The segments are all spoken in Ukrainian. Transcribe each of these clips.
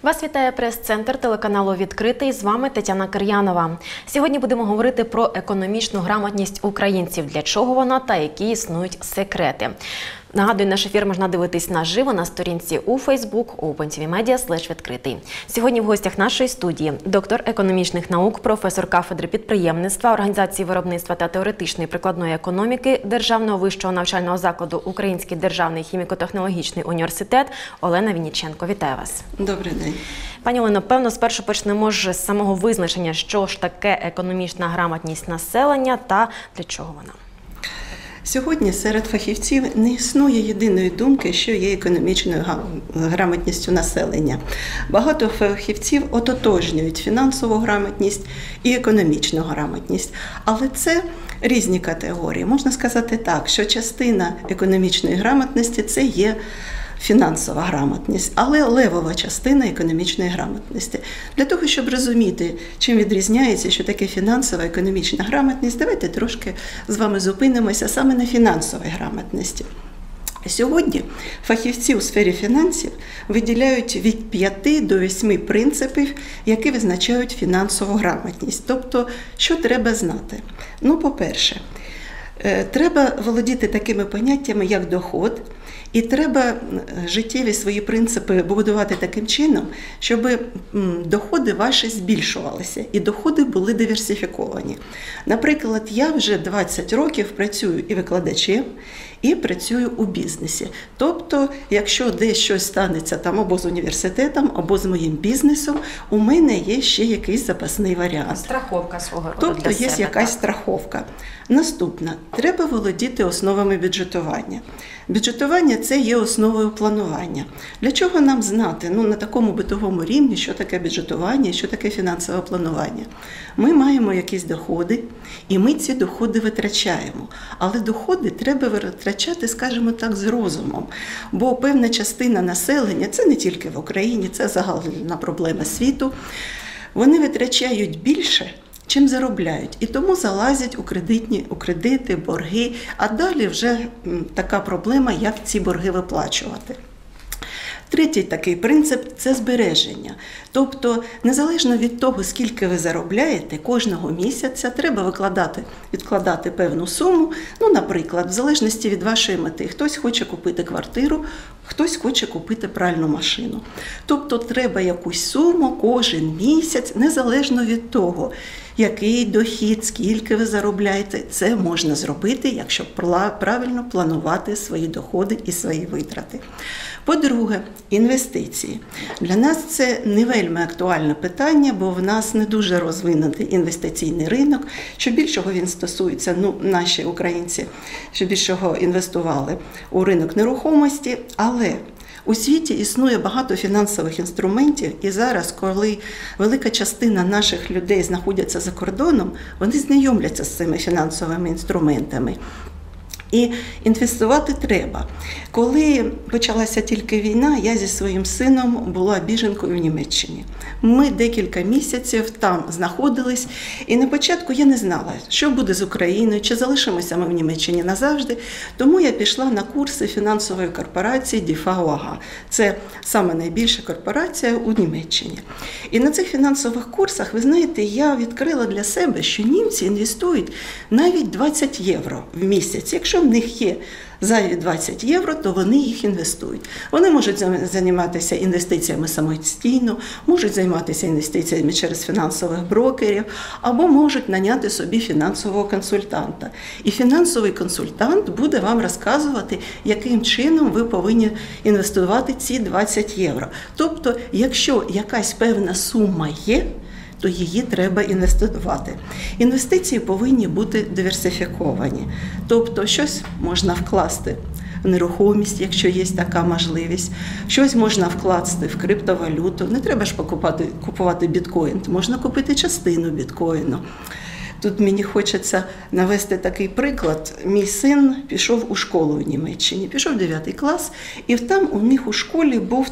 Вас вітає прес-центр телеканалу «Відкритий». З вами Тетяна Кир'янова. Сьогодні будемо говорити про економічну грамотність українців, для чого вона та які існують секрети. Нагадую, наш ефір можна дивитись наживо на сторінці у Facebook opentvmedia/відкритий. Сьогодні в гостях нашої студії доктор економічних наук, професор кафедри підприємництва, організації виробництва та теоретичної прикладної економіки Державного вищого навчального закладу Український державний хіміко-технологічний університет Олена Вінніченко. Вітаю вас. Добрий день. Пані Олено, певно, спершу почнемо з самого визначення, що ж таке економічна грамотність населення та для чого вона. Сьогодні серед фахівців не існує єдиної думки, що є економічною грамотністю населення. Багато фахівців ототожнюють фінансову грамотність і економічну грамотність. Але це різні категорії. Можна сказати так, що частина економічної грамотності – це є фінансова грамотність, але левова частина економічної грамотності. Для того, щоб розуміти, чим відрізняється, що таке фінансова економічна грамотність, давайте трошки з вами зупинимося саме на фінансовій грамотності. Сьогодні фахівці у сфері фінансів виділяють від 5 до 8 принципів, які визначають фінансову грамотність. Тобто, що треба знати? Ну, по-перше, треба володіти такими поняттями, як доход, і треба життєві свої принципи будувати таким чином, щоб доходи ваші збільшувалися і доходи були диверсифіковані. Наприклад, я вже 20 років працюю і викладачем, і працюю у бізнесі. Тобто, якщо десь щось станеться там або з університетом, або з моїм бізнесом, у мене є ще якийсь запасний варіант. Страховка свого роду тобто, для себе. Тобто є якась страховка. Наступне. Треба володіти основами бюджетування. Бюджетування – це є основою планування. Для чого нам знати на такому битовому рівні, що таке бюджетування, що таке фінансове планування? Ми маємо якісь доходи, і ми ці доходи витрачаємо. Але доходи треба витрачати, скажімо так, з розумом. Бо певна частина населення, це не тільки в Україні, це загальна проблема світу, вони витрачають більше, чим заробляють. І тому залазять у кредити, борги, а далі вже така проблема, як ці борги виплачувати. Третій такий принцип – це збереження. Тобто, незалежно від того, скільки ви заробляєте, кожного місяця треба відкладати певну суму. Наприклад, в залежності від вашої мети. Хтось хоче купити квартиру, хтось хоче купити пральну машину. Тобто, треба якусь суму кожен місяць, незалежно від того, який дохід, скільки ви заробляєте. Це можна зробити, якщо правильно планувати свої доходи і свої витрати. По-друге, інвестиції. Для нас це не вельми актуальне питання, бо в нас не дуже розвинутий інвестиційний ринок. Що більшого він стосується, наші українці, що більшого інвестували у ринок нерухомості, але у світі існує багато фінансових інструментів, і зараз, коли велика частина наших людей знаходяться за кордоном, вони знайомляться з цими фінансовими інструментами. І інвестувати треба. Коли почалася тільки війна, я зі своїм сином була біженкою в Німеччині. Ми декілька місяців там знаходились, і на початку я не знала, що буде з Україною, чи залишимося ми в Німеччині назавжди. Тому я пішла на курси фінансової корпорації DFA. Це саме найбільша корпорація у Німеччині. І на цих фінансових курсах, ви знаєте, я відкрила для себе, що німці інвестують навіть 20 євро в місяць. Якщо в них є зайві 20 євро, то вони їх інвестують. Вони можуть займатися інвестиціями самостійно, можуть займатися інвестиціями через фінансових брокерів, або можуть наняти собі фінансового консультанта. І фінансовий консультант буде вам розказувати, яким чином ви повинні інвестувати ці 20 євро. Тобто, якщо якась певна сума є, то її треба інвестувати. Інвестиції повинні бути диверсифіковані. Тобто, щось можна вкласти в нерухомість, якщо є така можливість, щось можна вкласти в криптовалюту. Не треба ж купувати біткоін, можна купити частину біткоїну. Тут мені хочеться навести такий приклад. Мій син пішов у школу в Німеччині, пішов 9 клас, і там у них у школі був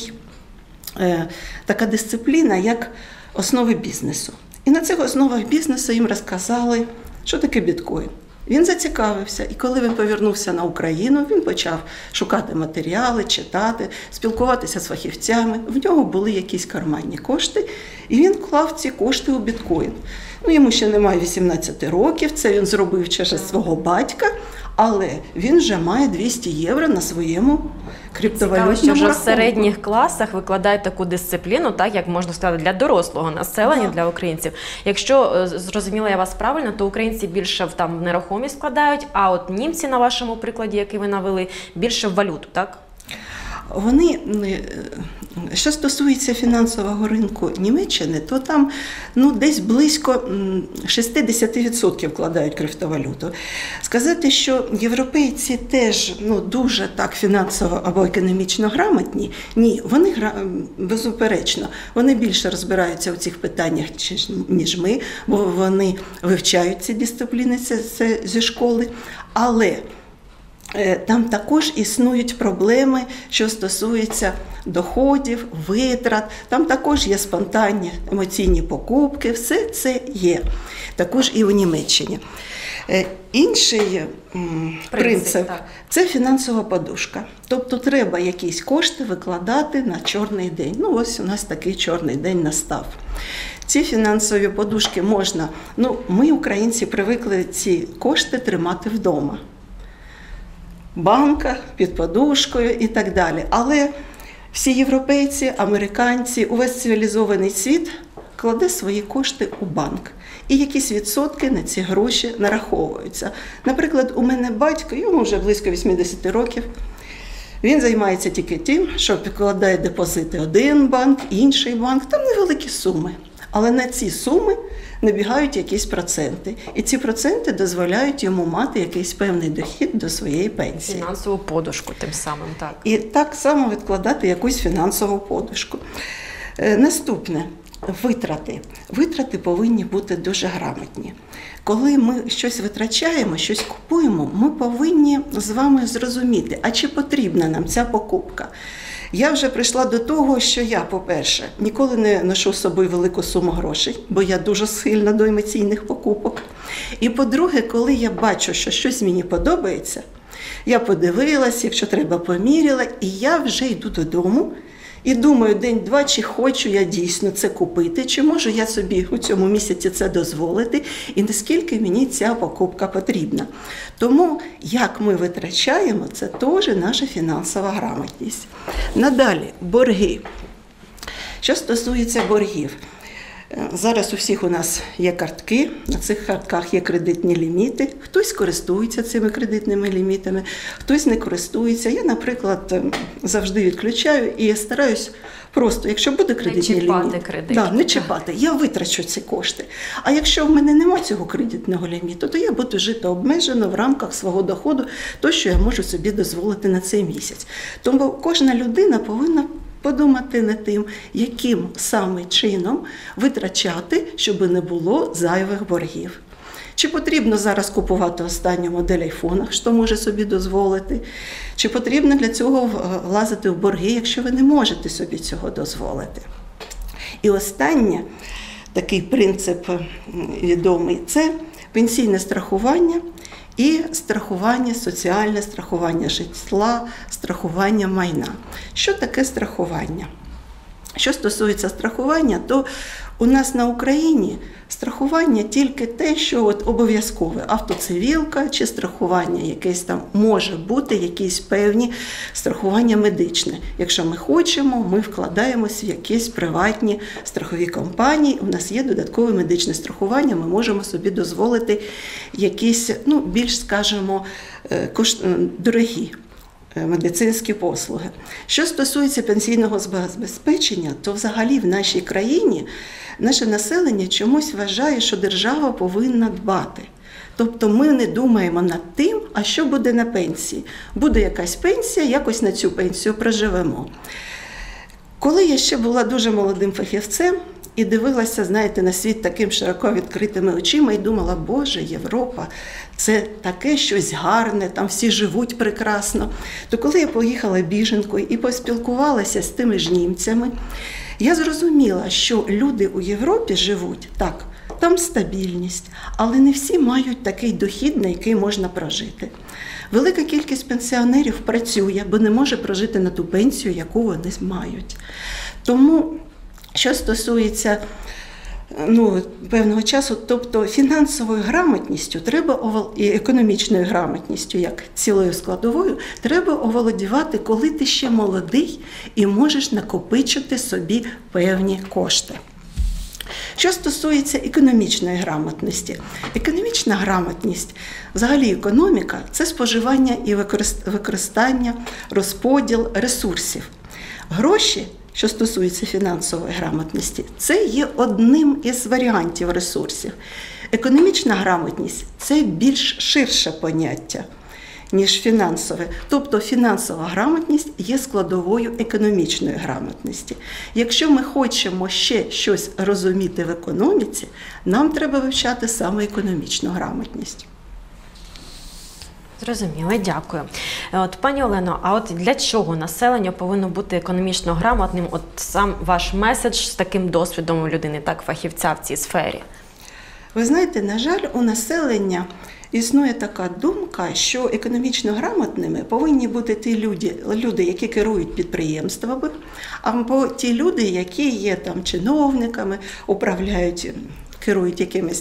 така дисципліна, як основи бізнесу. І на цих основах бізнесу їм розказали, що таке біткоін. Він зацікавився, і коли він повернувся на Україну, він почав шукати матеріали, читати, спілкуватися з фахівцями. В нього були якісь карманні кошти, і він клав ці кошти у біткоін. Ну, йому ще немає 18 років, це він зробив через свого батька, але він вже має 200 євро на своєму криптовалютному Цікаво, що вже в рахунку. середніх класах викладають таку дисципліну, так як можна сказати, для дорослого населення, для українців. Якщо зрозуміла я вас правильно, то українці більше в нерухомість вкладають, а от німці, на вашому прикладі, який ви навели, більше в валюту, так? Вони, що стосується фінансового ринку Німеччини, то там десь близько 60% вкладають криптовалюту. Сказати, що європейці теж дуже так фінансово або економічно грамотні, ні, вони безуперечно, вони більше розбираються у цих питаннях, ніж ми, бо вони вивчають ці дисципліни це зі школи, але там також існують проблеми, що стосуються доходів, витрат, там також є спонтанні емоційні покупки, все це є, також і у Німеччині. Інший принцип – це фінансова подушка. Тобто треба якісь кошти викладати на чорний день. Ось у нас такий чорний день настав. Ці фінансові подушки можна, ми, українці, привикли ці кошти тримати вдома. Банка, під подушкою і так далі. Але всі європейці, американці, увесь цивілізований світ кладе свої кошти у банк. І якісь відсотки на ці гроші нараховуються. Наприклад, у мене батько, йому вже близько 80 років, він займається тільки тим, що підкладає депозити один банк, інший банк, там невеликі суми. Але на ці суми набігають якісь проценти. І ці проценти дозволяють йому мати якийсь певний дохід до своєї пенсії. Фінансову подушку тим самим, так. І так само відкладати якусь фінансову подушку. Наступне – витрати. Витрати повинні бути дуже грамотні. Коли ми щось витрачаємо, щось купуємо, ми повинні з вами зрозуміти, а чи потрібна нам ця покупка. Я вже прийшла до того, що я, по-перше, ніколи не ношу з собою велику суму грошей, бо я дуже схильна до емоційних покупок. І, по-друге, коли я бачу, що щось мені подобається, я подивилась, якщо треба, поміряла, і я вже йду додому і думаю день-два, чи хочу я дійсно це купити, чи можу я собі у цьому місяці це дозволити, і наскільки мені ця покупка потрібна. Тому, як ми витрачаємо, це теж наша фінансова грамотність. Надалі, борги. Що стосується боргів. Зараз у всіх у нас є картки, на цих картках є кредитні ліміти. Хтось користується цими кредитними лімітами, хтось не користується. Я, наприклад, завжди відключаю і стараюсь просто, якщо буде кредитний ліміт, не чіпати, я витрачу ці кошти. А якщо в мене немає цього кредитного ліміту, то я буду жити обмежено в рамках свого доходу, то, що я можу собі дозволити на цей місяць. Тому кожна людина повинна подумати над тим, яким саме чином витрачати, щоб не було зайвих боргів. Чи потрібно зараз купувати останню модель айфона, що може собі дозволити? Чи потрібно для цього влазити в борги, якщо ви не можете собі цього дозволити? І останнє, такий принцип відомий, це пенсійне страхування і страхування, соціальне страхування житла, страхування майна. Що таке страхування? Що стосується страхування, то у нас на Україні страхування тільки те, що обов'язкове. Автоцивілка чи страхування якесь там може бути, якісь певні страхування медичне. Якщо ми хочемо, ми вкладаємося в якісь приватні страхові компанії. У нас є додаткове медичне страхування, ми можемо собі дозволити якісь, більш, скажімо, дорогі медицинські послуги. Що стосується пенсійного забезпечення, то взагалі в нашій країні наше населення чомусь вважає, що держава повинна дбати. Тобто ми не думаємо над тим, а що буде на пенсії. Буде якась пенсія, якось на цю пенсію проживемо. Коли я ще була дуже молодим фахівцем і дивилася, знаєте, на світ таким широко відкритими очима і думала, Боже, Європа, це таке щось гарне, там всі живуть прекрасно. То коли я поїхала біженкою і поспілкувалася з тими ж німцями, я зрозуміла, що люди у Європі живуть так, там стабільність, але не всі мають такий дохід, на який можна прожити. Велика кількість пенсіонерів працює, бо не може прожити на ту пенсію, яку вони мають. Тому, що стосується певного часу, тобто фінансовою грамотністю і економічною грамотністю, як цілою складовою, треба оволодівати, коли ти ще молодий і можеш накопичити собі певні кошти. Що стосується економічної грамотності. Економічна грамотність, взагалі економіка – це споживання і використання, розподіл ресурсів. Гроші, що стосується фінансової грамотності, це є одним із варіантів ресурсів. Економічна грамотність – це більш ширше поняття, ніж фінансове. Тобто фінансова грамотність є складовою економічної грамотності. Якщо ми хочемо ще щось розуміти в економіці, нам треба вивчати саме економічну грамотність. Зрозуміло, дякую. Пані Олено, а для чого населення повинно бути економічно грамотним? Сам ваш меседж з таким досвідом у людини, фахівця в цій сфері. Ви знаєте, на жаль, у населення існує така думка, що економічно грамотними повинні бути ті люди, які керують підприємствами, або ті люди, які є чиновниками, керують якимись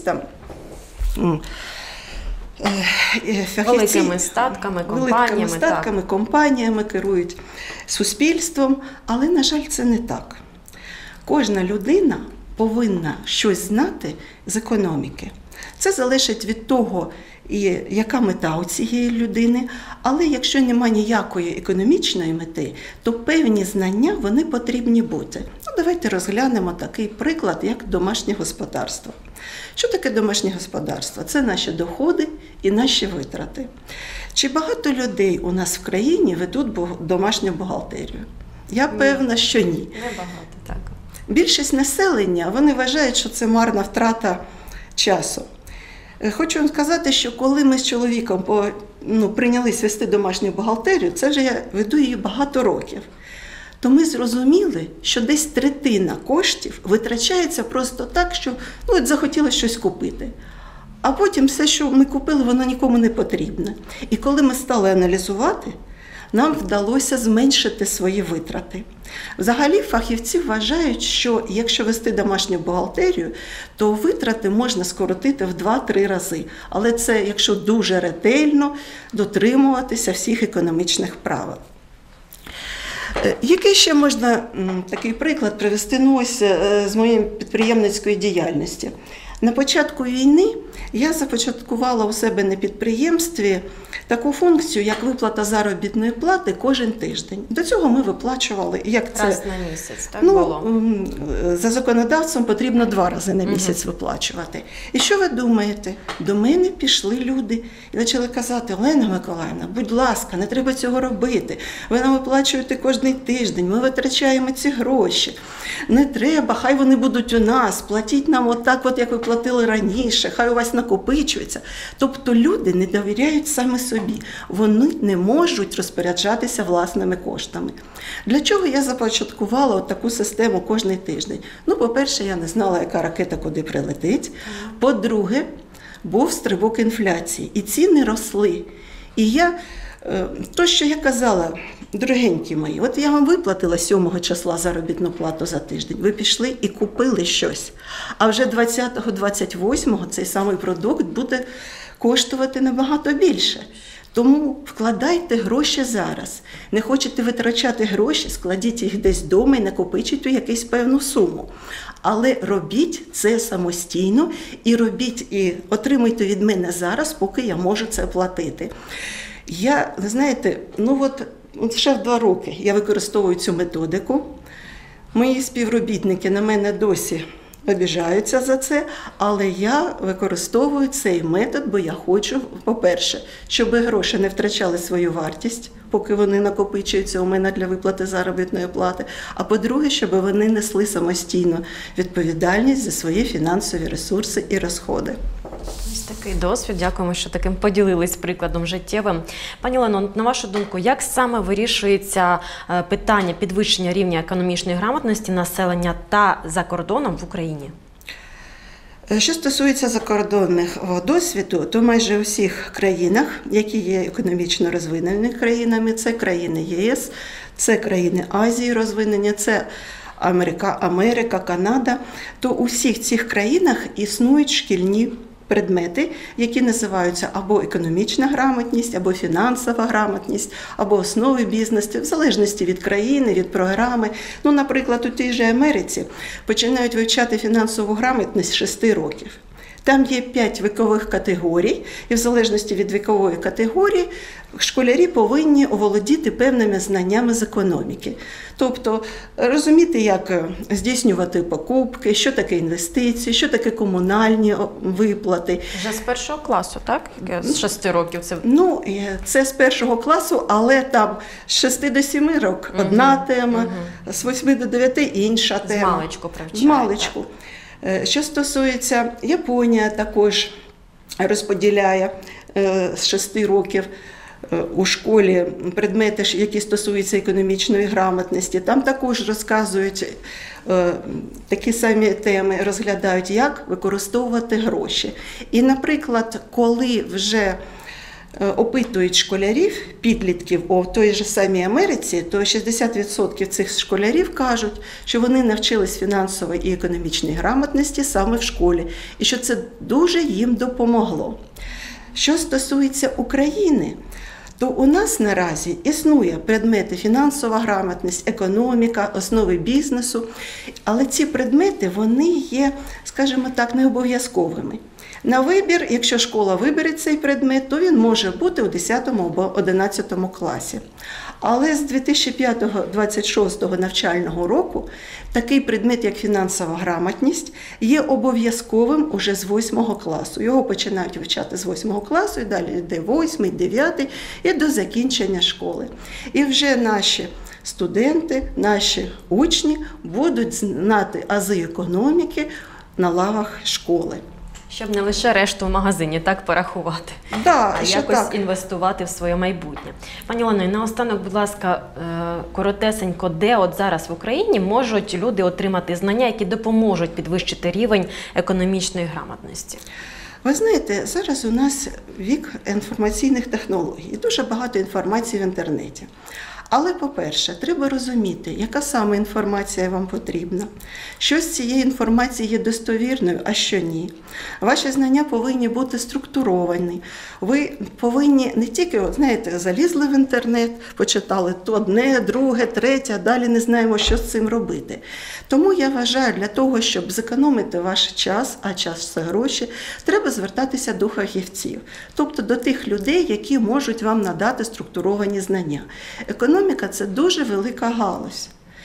великими статками, компаніями, керують суспільством, але, на жаль, це не так. Кожна людина повинна щось знати з економіки. Це залежить від того, яка мета у цієї людини, але якщо немає ніякої економічної мети, то певні знання вони потрібні бути. Давайте розглянемо такий приклад, як домашнє господарство. Що таке домашнє господарство? Це наші доходи і наші витрати. Чи багато людей у нас в країні ведуть домашню бухгалтерію? Я певна, що ні. Небагато, так. Більшість населення, вони вважають, що це марна втрата часу. Хочу вам сказати, що коли ми з чоловіком прийнялись вести домашню бухгалтерію, це вже я веду її багато років, то ми зрозуміли, що десь третина коштів витрачається просто так, що захотіли щось купити. А потім все, що ми купили, воно нікому не потрібне. І коли ми стали аналізувати, нам вдалося зменшити свої витрати. Взагалі фахівці вважають, що якщо вести домашню бухгалтерію, то витрати можна скоротити в 2-3 рази. Але це якщо дуже ретельно дотримуватися всіх економічних правил. Який ще можна такий приклад привести з моєї підприємницької діяльності? На початку війни я започаткувала у себе на підприємстві таку функцію, як виплата заробітної плати кожен тиждень. До цього ми виплачували, як це... Раз на місяць, так було? За законодавством потрібно 2 рази на місяць виплачувати. І що ви думаєте? До мене пішли люди і почали казати: Олена Миколаївна, будь ласка, не треба цього робити. Ви нам виплачуєте кожен тиждень, ми витрачаємо ці гроші. Не треба, хай вони будуть у нас, платіть нам отак, як ви платили раніше, хай у вас накопичується. Тобто люди не довіряють саме собі. Вони не можуть розпоряджатися власними коштами. Для чого я започаткувала таку систему кожен тиждень? По-перше, я не знала, яка ракета куди прилетить. По-друге, був стрибок інфляції, і ціни росли. І то, що я казала, дорогенькі мої, я вам виплатила 7 числа заробітну плату за тиждень, ви пішли і купили щось. А вже 20-28 цей самий продукт буде коштувати набагато більше. Тому вкладайте гроші зараз. Не хочете витрачати гроші, складіть їх десь вдома і накопичуйте якусь певну суму. Але робіть це самостійно і отримуйте від мене зараз, поки я можу це платити. Ви знаєте, ще в 2 роки я використовую цю методику. Мої співробітники на мене досі обіжаються за це, але я використовую цей метод, бо я хочу, по-перше, щоб гроші не втрачали свою вартість, поки вони накопичуються у мене для виплати заробітної плати, а по-друге, щоб вони несли самостійно відповідальність за свої фінансові ресурси і розходи. Ось такий досвід. Дякуємо, що таким поділились прикладом життєвим. Пані Олено, на вашу думку, як саме вирішується питання підвищення рівня економічної грамотності населення та за кордоном в Україні? Що стосується закордонних досвіду, то майже у всіх країнах, які є економічно розвиненими країнами, це країни ЄС, це країни Азії розвинення, це Америка, Канада, то у всіх цих країнах існують шкільні предмети, які називаються або економічна грамотність, або фінансова грамотність, або основи бізнесу, в залежності від країни, від програми. Ну, наприклад, у тій же Америці починають вивчати фінансову грамотність з 6 років. Там є 5 вікових категорій, і в залежності від вікової категорії школярі повинні оволодіти певними знаннями з економіки. Тобто розуміти, як здійснювати покупки, що таке інвестиції, що таке комунальні виплати. Вже з першого класу, так? З 6 років це? Ну, це з першого класу, але там з 6 до 7 років одна тема, з 8 до 9 інша тема. Змалечку привчають. Змалечку. Що стосується Японія, також розподіляє з 6 років у школі предмети, які стосуються економічної грамотності. Там також розказують такі самі теми, розглядають, як використовувати гроші. І, наприклад, коли вже опитують школярів, підлітків у той же самій Америці, то 60% цих школярів кажуть, що вони навчились фінансової і економічної грамотності саме в школі, і що це дуже їм допомогло. Що стосується України, то у нас наразі існує предмети фінансова грамотність, економіка, основи бізнесу, але ці предмети, вони є, скажімо так, не обов'язковими. На вибір, якщо школа вибере цей предмет, то він може бути у 10 або 11 класі. Але з 2025-2026 навчального року такий предмет, як фінансова грамотність, є обов'язковим уже з 8 класу. Його починають вивчати з 8 класу, і далі йде 8, 9 і до закінчення школи. І вже наші студенти, наші учні будуть знати ази економіки на лавах школи. Щоб не лише решту в магазині так порахувати, да, а якось інвестувати в своє майбутнє. Пані Олено, і наостанок, будь ласка, коротесенько, де от зараз в Україні можуть люди отримати знання, які допоможуть підвищити рівень економічної грамотності? Ви знаєте, зараз у нас вік інформаційних технологій, дуже багато інформації в інтернеті. Але, по-перше, треба розуміти, яка саме інформація вам потрібна, що з цієї інформації є достовірною, а що ні. Ваші знання повинні бути структуровані. Ви повинні не тільки, знаєте, залізли в інтернет, почитали то одне, друге, третє, а далі не знаємо, що з цим робити. Тому я вважаю, для того, щоб зекономити ваш час, а час – це гроші, треба звертатися до фахівців, тобто до тих людей, які можуть вам надати структуровані знання. Економіка – це дуже велика галузь.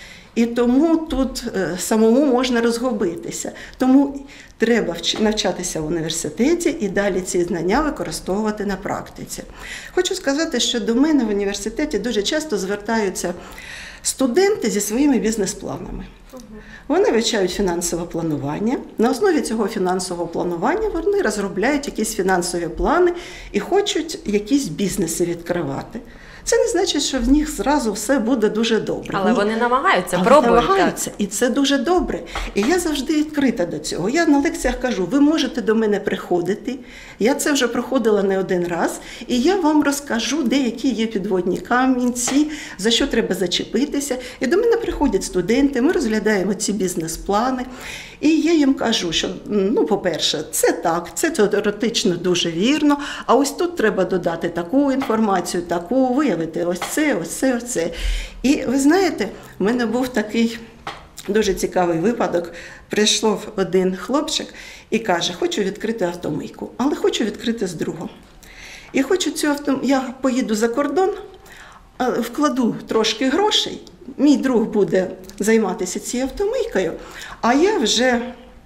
І тому тут самому можна розгубитися. Тому треба навчатися в університеті і далі ці знання використовувати на практиці. Хочу сказати, що до мене в університеті дуже часто звертаються студенти зі своїми бізнес-планами. Вони вивчають фінансове планування. На основі цього фінансового планування вони розробляють якісь фінансові плани і хочуть якісь бізнеси відкривати. Це не значить, що в них зразу все буде дуже добре. Але вони намагаються, пробують. Намагаються, і це дуже добре. І я завжди відкрита до цього. Я на лекціях кажу, ви можете до мене приходити. Я це вже проходила не один раз. І я вам розкажу, деякі є підводні камінці, за що треба зачепитися. І до мене приходять студенти, ми розглядаємо ці бізнес-плани. І я їм кажу, що, по-перше, це так, це теоретично дуже вірно, а ось тут треба додати таку інформацію, таку, виявити ось це. І ви знаєте, в мене був такий дуже цікавий випадок. Прийшов один хлопчик і каже, хочу відкрити автомийку, але хочу відкрити з другом. І хочу я поїду за кордон, вкладу трошки грошей, мій друг буде займатися цією автомийкою, а я вже,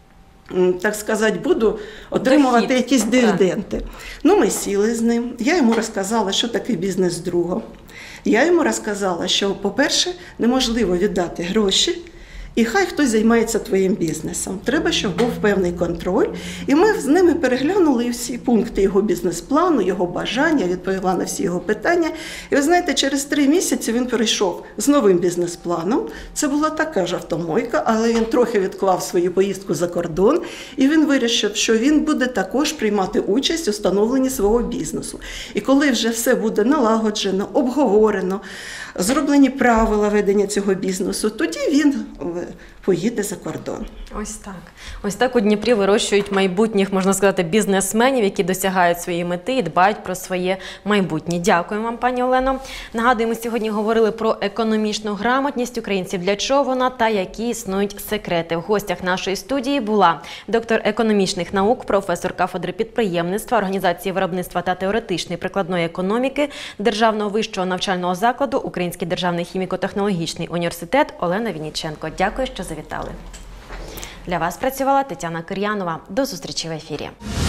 так сказати, буду отримувати якісь дивіденди. Ми сіли з ним, я йому розказала, що таке бізнес з другом. Я йому розказала, що, по-перше, неможливо віддати гроші і хай хтось займається твоїм бізнесом. Треба, щоб був певний контроль. І ми з ними переглянули всі пункти його бізнес-плану, його бажання, відповіла на всі його питання. І ви знаєте, через 3 місяці він перейшов з новим бізнес-планом. Це була така ж автомойка, але він трохи відклав свою поїздку за кордон. І він вирішив, що він буде також приймати участь у становленні свого бізнесу. І коли вже все буде налагоджено, обговорено, зроблені правила ведення цього бізнесу, тоді він поїде за кордон. Ось так. Ось так у Дніпрі вирощують майбутніх, можна сказати, бізнесменів, які досягають своєї мети і дбають про своє майбутнє. Дякую вам, пані Олено. Нагадую, ми сьогодні говорили про економічну грамотність українців, для чого вона та які існують секрети. В гостях нашої студії була доктор економічних наук, професор кафедри підприємництва, організації виробництва та теоретичної прикладної економіки Державного вищого навчального закладу Український державний хіміко-технологічний університет Олена Вінніченко. Дякую, що завітали. Для вас працювала Тетяна Кир'янова. До зустрічі в ефірі.